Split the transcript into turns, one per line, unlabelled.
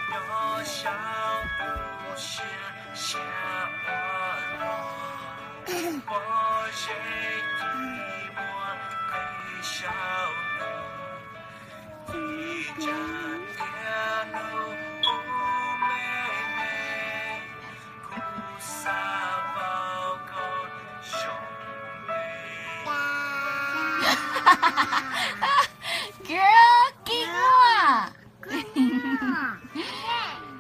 nhỏ sao不是下我谁替我归少一盏电路不美苦萨报告兄妹